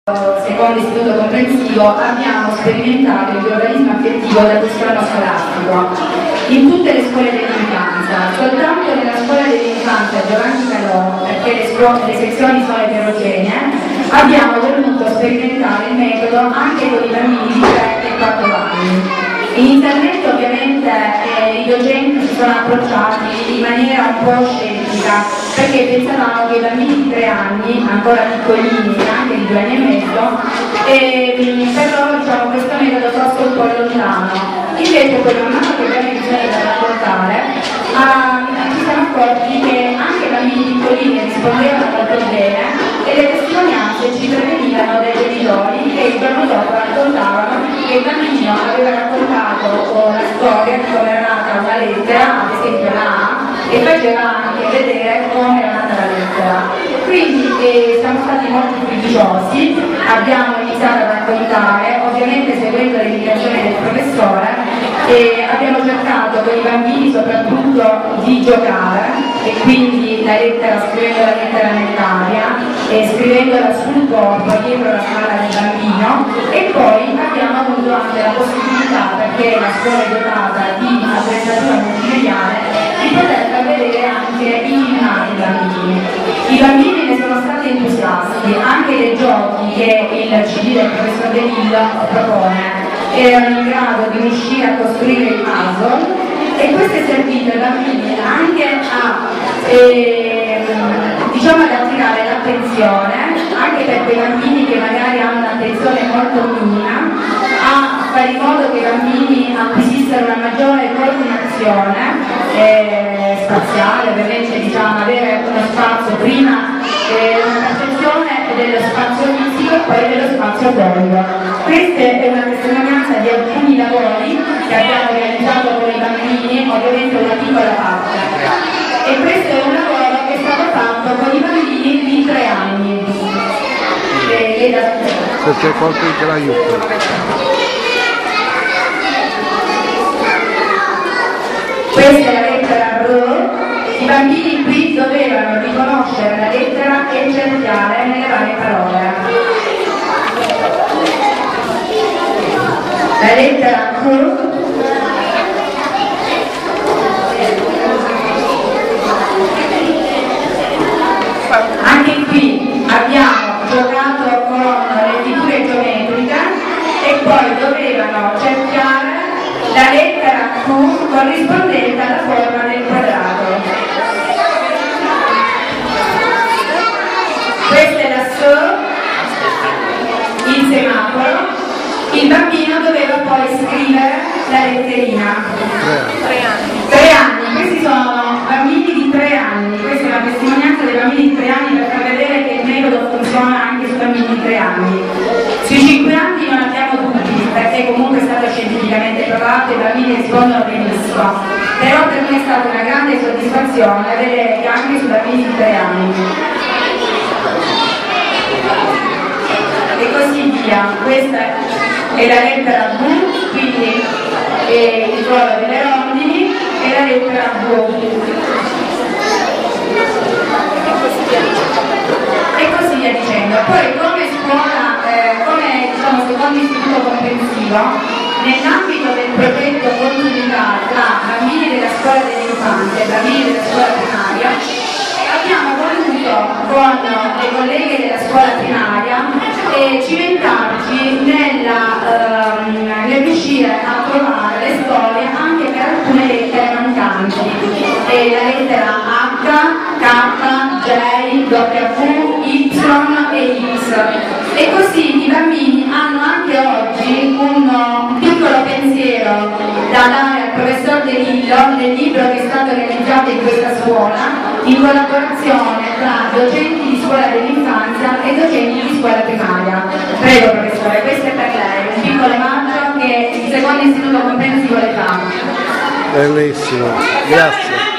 Secondo istituto comprensivo abbiamo sperimentato il pluralismo affettivo da questo anno scolastico in tutte le scuole dell'infanzia, soltanto nella scuola dell'infanzia Giovanni Calò, perché le sezioni sono eterogenee, abbiamo voluto sperimentare il metodo anche con i bambini di 3 e 4 anni. Inizialmente ovviamente i docenti si sono approcciati in maniera un po' scettica, perché pensavamo che i bambini di 3 anni, ancora piccolini, anche di 2 anni e mezzo, per loro diciamo, questo metodo fosse un po' lontano. Invece poi man mano che abbiamo iniziato a raccontare, ci siamo accorti che anche i bambini piccolini rispondevano molto bene e le testimonianze ci prevenivano dai genitori che il giorno dopo raccontavano che il bambino aveva raccontato la storia di come era nata una lettera, ad esempio la A, e faceva anche vedere come era nata la lettera. Quindi siamo stati molto fiduciosi, abbiamo iniziato a raccontare, ovviamente seguendo le indicazioni del professore, e abbiamo cercato con i bambini soprattutto di giocare, e quindi la lettera, scrivendo la lettera nell'aria e scrivendola sul corpo dietro la spalla del bambino, e poi abbiamo avuto anche la possibilità, perché la scuola è dotata di attrezzatura multimediale, di poter far vedere anche i filmati ai bambini. I bambini ne sono stati entusiasti, anche dei giochi che il CD del professor De Lillo propone erano in grado di riuscire a costruire il puzzle, e questo è servito ai bambini anche a diciamo ad attirare l'attenzione, anche per quei bambini che magari hanno un'attenzione molto minima, a fare in modo che i bambini acquisissero una maggiore coordinazione spaziale, ovviamente diciamo avere uno spazio prima, una percezione dello spazio fisico e poi dello spazio audiovisivo. Questa è una testimonianza di alcuni lavori che abbiamo realizzato con i bambini, ovviamente una piccola parte. E questo è un lavoro che è stato fatto con i bambini di 3 anni. Se c'è qualcuno che l'aiuta. Questa è la lettera R. I bambini qui dovevano riconoscere la lettera e cerchiare nelle varie parole. La lettera Q. Anche qui abbiamo giocato con le figure geometriche e poi dovevano cerchiare la lettera Q corrispondente alla forma del quadrato. Questa è la S, il semaforo. Il bambino doveva poi scrivere la letterina. 3 anni, questi sono bambini di 3 anni, questa è una testimonianza dei bambini di 3 anni per far vedere che il metodo funziona anche su bambini di 3 anni. Sui 5 anni non abbiamo dubbi, perché comunque è stato scientificamente provato e i bambini rispondono benissimo, però per me è stata una grande soddisfazione vedere che anche su bambini di 3 anni. E così via. Questa è la lettera V, quindi il ruolo delle rondini, e la lettera V. E così via dicendo. Poi come scuola, come diciamo secondo istituto comprensivo, nell'ambito del progetto continuità tra bambini della scuola dell'infanzia e bambini della scuola primaria, abbiamo voluto con le colleghe della scuola primaria cimentarci nel riuscire a trovare le storie anche per alcune lettere mancanti, la lettera H, K, J, W, Y e X, e così i bambini hanno anche oggi un piccolo pensiero da dare al professor De Lillo nel libro che è stato realizzato in questa scuola in collaborazione tra docenti di scuola dell'infanzia e docenti di scuola primaria. Prego professore, questo è per lei, un piccolo omaggio che il secondo istituto comprensivo le fa. Bellissimo, grazie.